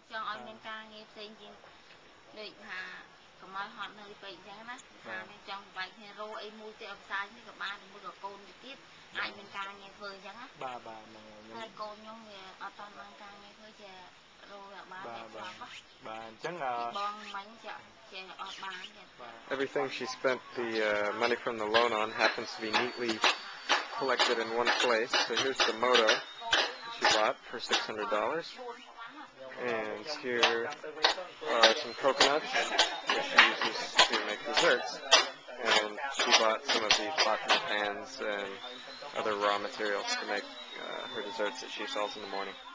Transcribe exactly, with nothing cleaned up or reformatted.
cho anh nên ca nghe tên gì để hà còn mai họ nơi vậy thế mà hà nên trong vậy hero em mua tiêu sai như các bạn mua được côn tiếp ai nên ca nghe phơi chẳng á ba ba hai côn nhau nghe ở toàn mang ca nghe phơi chè rồi là ba ba chẳng là bong bánh chợ chè ở bán. Everything she spent the uh, money from the loan on happens to be neatly collected in one place. So here's the moto she bought for six hundred dollars. And here are some coconuts that she uses to make desserts. And she bought some of these botany pans and other raw materials to make uh, her desserts that she sells in the morning.